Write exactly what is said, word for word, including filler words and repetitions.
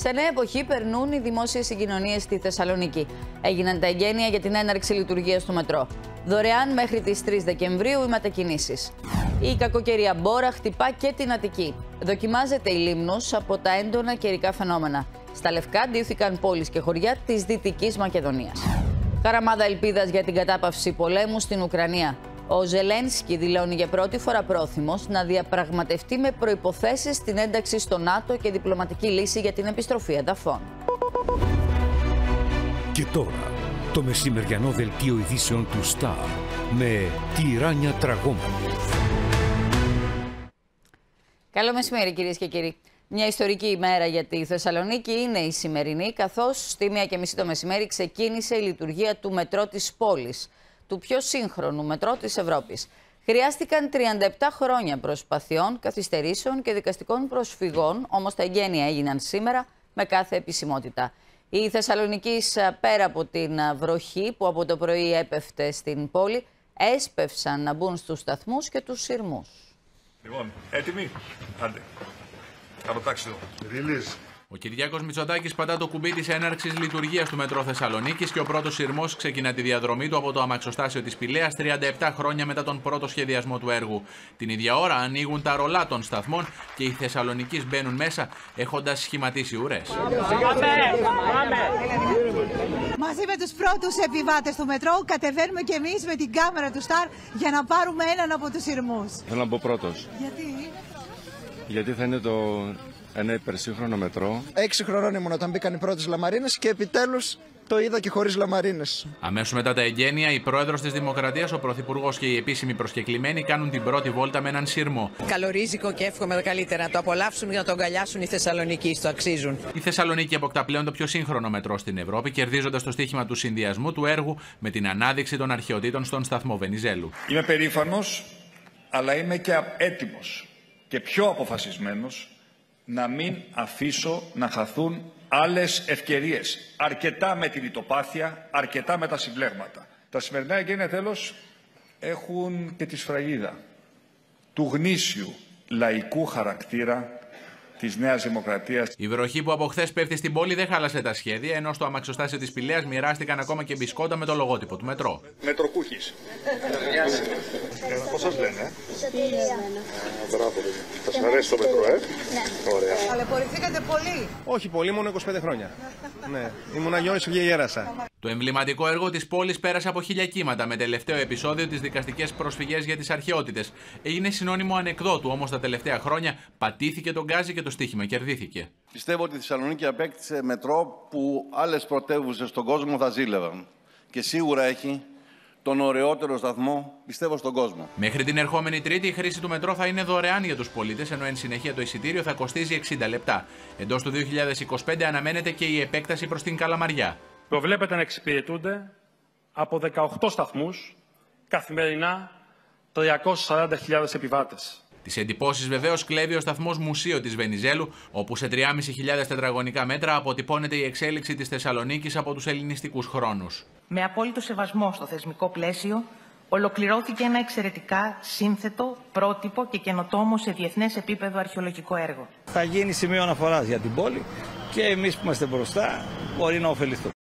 Σε νέα εποχή περνούν οι δημόσιες συγκοινωνίες στη Θεσσαλονίκη. Έγιναν τα εγγένεια για την έναρξη λειτουργίας του μετρό. Δωρεάν μέχρι τις τρεις Δεκεμβρίου οι μετακινήσεις. Η κακοκαιρία μπόρα χτυπά και την Αττική. Δοκιμάζεται η Λίμνος από τα έντονα καιρικά φαινόμενα. Στα Λευκά ντύθηκαν πόλεις και χωριά της Δυτικής Μακεδονίας. Χαραμάδα ελπίδας για την κατάπαυση πολέμου στην Ουκρανία. Ο Ζελένσκι δηλώνει για πρώτη φορά πρόθυμος να διαπραγματευτεί με προϋποθέσεις την ένταξη στο ΝΑΤΟ και διπλωματική λύση για την επιστροφή εδαφών. Και τώρα, το μεσημεριανό δελτίο ειδήσεων του Σταρ με τη Ράνια Τραγόμανη. Καλό μεσημέρι, κυρίες και κύριοι. Μια ιστορική ημέρα για τη Θεσσαλονίκη είναι η σημερινή, καθώς στη μία και μισή το μεσημέρι ξεκίνησε η λειτουργία του μετρό της πόλης, του πιο σύγχρονου μετρό της Ευρώπης. Χρειάστηκαν τριάντα επτά χρόνια προσπαθειών, καθυστερήσεων και δικαστικών προσφυγών, όμως τα εγγένεια έγιναν σήμερα με κάθε επισημότητα. Οι Θεσσαλονικείς, πέρα από την βροχή που από το πρωί έπεφτε στην πόλη, έσπευσαν να μπουν στους σταθμούς και τους σειρμούς. Λοιπόν, έτοιμοι, άντε. Καλό τάξιδο. Ριλίζ. Ο Κυριάκος Μητσοτάκης πατά το κουμπί της έναρξης λειτουργίας του μετρό Θεσσαλονίκης και ο πρώτος σειρμός ξεκινά τη διαδρομή του από το αμαξοστάσιο της Πηλαίας τριάντα επτά χρόνια μετά τον πρώτο σχεδιασμό του έργου. Την ίδια ώρα ανοίγουν τα ρολά των σταθμών και οι Θεσσαλονικείς μπαίνουν μέσα έχοντας σχηματίσει ουρές. Μαζί με τους πρώτους επιβάτες του μετρό κατεβαίνουμε και εμείς με την κάμερα του Σταρ για να πάρουμε έναν από τους σειρμούς. Θέλω να μπω πρώτος. Γιατί? Γιατί θα είναι το... ένα υπερσύγχρονο μετρό. Έξι χρονών ήμουν όταν μπήκαν οι πρώτες λαμαρίνες και επιτέλους το είδα και χωρίς λαμαρίνες. Αμέσως μετά τα εγγένεια, η πρόεδρος της Δημοκρατίας, ο πρωθυπουργός και οι επίσημοι προσκεκλημένοι κάνουν την πρώτη βόλτα με έναν σειρμό. Καλορίζικο και εύχομαι τα καλύτερα να το απολαύσουν και να το αγκαλιάσουν οι Θεσσαλονικοί, το αξίζουν. Η Θεσσαλονίκη αποκτά πλέον το πιο σύγχρονο μετρό στην Ευρώπη, κερδίζοντας το στοίχημα του συνδυασμού του έργου με την ανάδειξη των αρχαιοτήτων στον σταθμό Βενιζέλου. Είμαι περήφανος, αλλά είμαι και έτοιμος και πιο αποφασισμένος να μην αφήσω να χαθούν άλλες ευκαιρίες. Αρκετά με την ητοπάθεια, αρκετά με τα συμπλέγματα. Τα σημερινά εγγένεια τέλος έχουν και τη σφραγίδα του γνήσιου λαϊκού χαρακτήρα της Νέας Δημοκρατίας. Η βροχή που από χθες πέφτει στην πόλη δεν χάλασε τα σχέδια, ενώ στο αμαξοστάσιο της Πηλαίας μοιράστηκαν ακόμα και μπισκότα με το λογότυπο του μετρό. Μετροκούχης. Πώς σας λένε? Μπράβο. Σας αρέσει το μετρό, ε? Ναι. Ωραία. Ταλαιπωρηθήκατε πολύ. Όχι πολύ, μόνο είκοσι πέντε χρόνια. Ναι, ήμουν Αγιώνης και γέρασα. Το εμβληματικό έργο της πόλης πέρασε από χίλια κύματα με τελευταίο επεισόδιο τις δικαστικές προσφυγές για τις αρχαιότητες. Έγινε συνώνυμο ανεκδότου, όμως τα τελευταία χρόνια πατήθηκε τον γκάζι και το στοίχημα κερδίθηκε. Πιστεύω ότι η Θεσσαλονίκη απέκτησε μετρό που άλλες πρωτεύουσες στον κόσμο θα ζήλευαν. Και σίγουρα έχει τον ωραιότερο σταθμό, πιστεύω, στον κόσμο. Μέχρι την ερχόμενη Τρίτη η χρήση του μετρό θα είναι δωρεάν για τους πολίτες, ενώ εν συνεχεία το εισιτήριο θα κοστίζει εξήντα λεπτά. Εντός του δύο χιλιάδες είκοσι πέντε αναμένεται και η επέκταση προς την Καλαμαριά. Προβλέπεται να εξυπηρετούνται από δεκαοκτώ σταθμούς καθημερινά τριακόσιες σαράντα χιλιάδες επιβάτες. Τις εντυπώσεις βεβαίως κλέβει ο σταθμός Μουσείο της Βενιζέλου, όπου σε τρεις χιλιάδες πεντακόσια τετραγωνικά μέτρα αποτυπώνεται η εξέλιξη της Θεσσαλονίκης από τους ελληνιστικούς χρόνους. Με απόλυτο σεβασμό στο θεσμικό πλαίσιο, ολοκληρώθηκε ένα εξαιρετικά σύνθετο, πρότυπο και καινοτόμο σε διεθνές επίπεδο αρχαιολογικό έργο. Θα γίνει σημείο αναφοράς για την πόλη και εμείς που είμαστε μπροστά μπορεί να ωφεληθούμε.